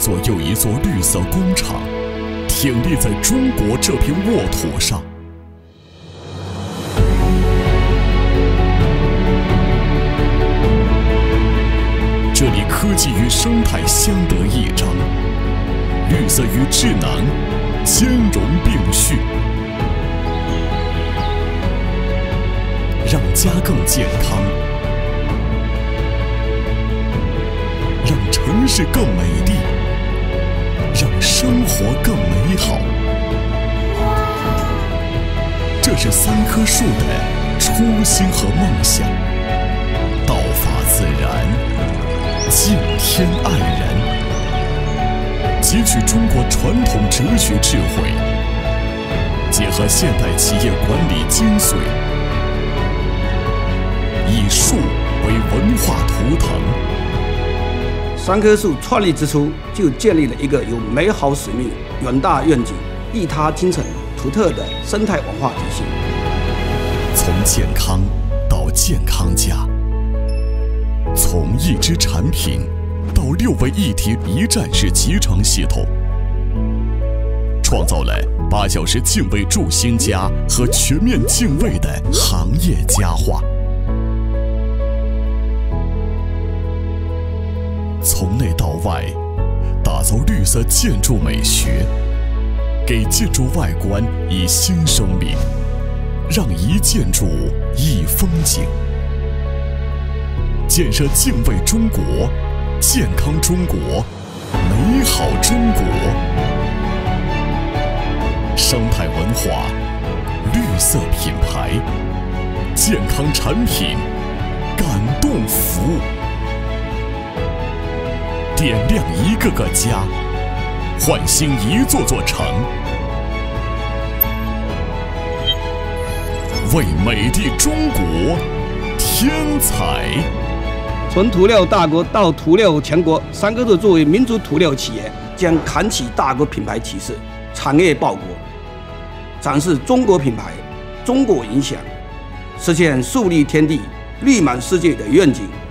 座又一座绿色工厂，挺立在中国这片沃土上。这里科技与生态相得益彰，绿色与智能兼容并蓄，让家更健康，让城市更美丽，让生活更美好。这是3棵树的初心和梦想，道法自然，敬天爱人，汲取中国传统哲学智慧，结合现代企业管理精髓，以树为文化图腾。 3棵树创立之初就建立了一个有美好使命、远大愿景、利他精神、独特的生态文化体系。 从健康到健康家，从一支产品到6位一体一站式集成系统，创造了8小时敬畏助兴家和全面敬畏的行业佳话。从内到外，打造绿色建筑美学，给建筑外观以新生命，让一建筑一风景。建设敬畏中国、健康中国、美好中国。生态文化、绿色品牌、健康产品、感动服务，点亮一个个家，唤醒一座座城，为美丽中国添彩。 从涂料大国到涂料强国，3棵树作为民族涂料企业，将扛起大国品牌气势，产业报国，展示中国品牌、中国影响，实现树立天地、绿满世界的愿景。